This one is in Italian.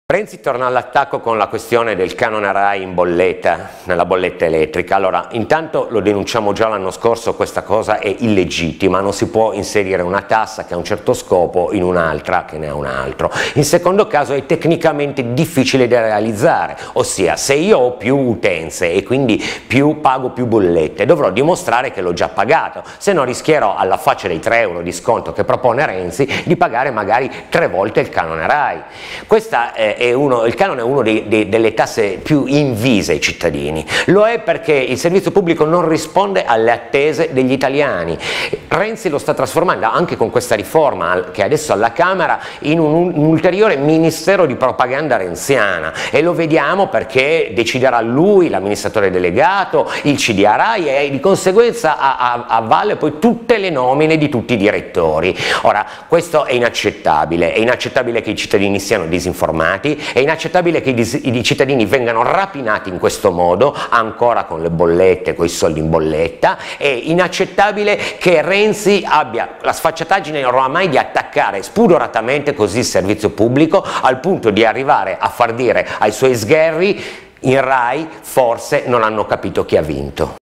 Renzi torna all'attacco con la questione del canone RAI in bolletta, nella bolletta elettrica. Allora, intanto lo denunciamo già l'anno scorso, questa cosa è illegittima, non si può inserire una tassa che ha un certo scopo in un'altra che ne ha un altro. In secondo caso è tecnicamente difficile da realizzare, ossia se io ho più utenze e quindi pago più bollette, dovrò dimostrare che l'ho già pagato, se no rischierò alla faccia dei 3 euro di sconto che propone Renzi di pagare magari 3 volte il canone RAI. Il canone è una delle tasse più invise ai cittadini, lo è perché il servizio pubblico non risponde alle attese degli italiani. Renzi lo sta trasformando anche con questa riforma che è adesso alla Camera in un ulteriore ministero di propaganda renziana, e lo vediamo perché deciderà lui, l'amministratore delegato, il CDA RAI, e di conseguenza a valle poi tutte le nomine di tutti i direttori. Ora, questo è inaccettabile che i cittadini siano disinformati, è inaccettabile che i cittadini vengano rapinati in questo modo, ancora con le bollette, con i soldi in bolletta. È inaccettabile che Renzi abbia la sfacciataggine oramai di attaccare spudoratamente così il servizio pubblico, al punto di arrivare a far dire ai suoi sgherri: in RAI forse non hanno capito chi ha vinto.